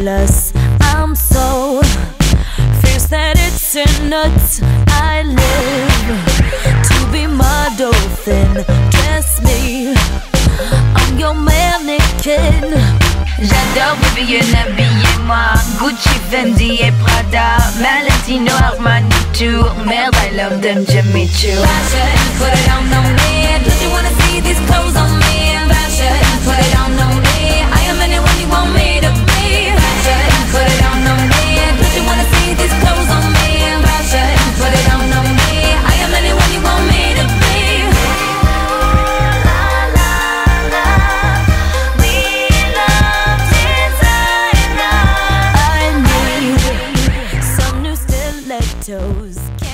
Plus, I'm so fierce that it's in nuts. I live to be my dolphin. Dress me, I'm your mannequin. J'adore baby, habillez-moi Gucci, Fendi et Prada, Valentino, Armani, Tour. Merde, I love them Jimmy Choo. Fashion, put it on me. Don't you wanna see these clothes on me? Fashion, put it on me. I am anyone you want me to be. Fashion, put it on me. Don't you wanna see these clothes on me? Fashion, put it on me. I am anyone you want me to be. Toes.